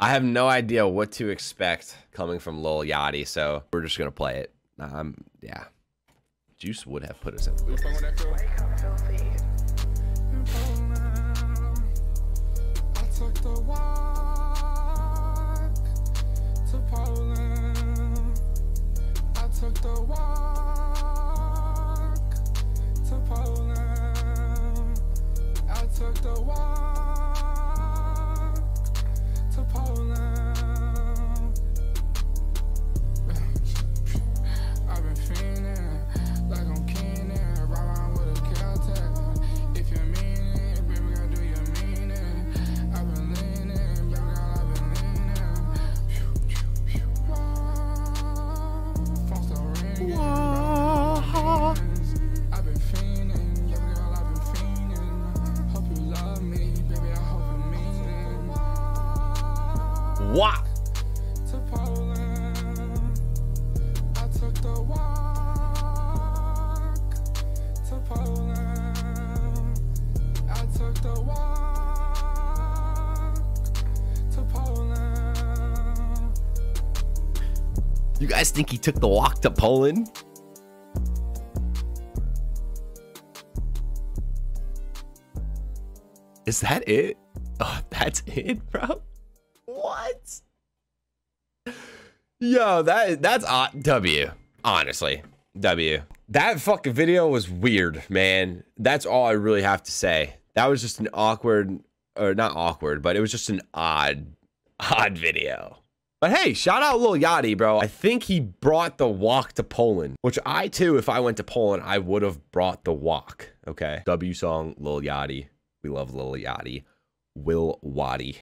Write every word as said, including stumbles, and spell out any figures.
I have no idea what to expect coming from Lil Yachty, so we're just gonna play it. Um, yeah. Juice would have put us in. Wow. To Poland, I took the walk. To Poland, I took the walk. To Poland. You guys think he took the walk to Poland? Is that it? Oh, that's it, bro? What? Yo, that that's uh, W. Honestly, W. That fucking video was weird, man. That's all I really have to say. That was just an awkward, or not awkward, but it was just an odd, odd video. But hey, shout out Lil Yachty, bro. I think he brought the walk to Poland, which I too, if I went to Poland, I would have brought the walk. Okay. W song, Lil Yachty. We love Lil Yachty. Will Waddy.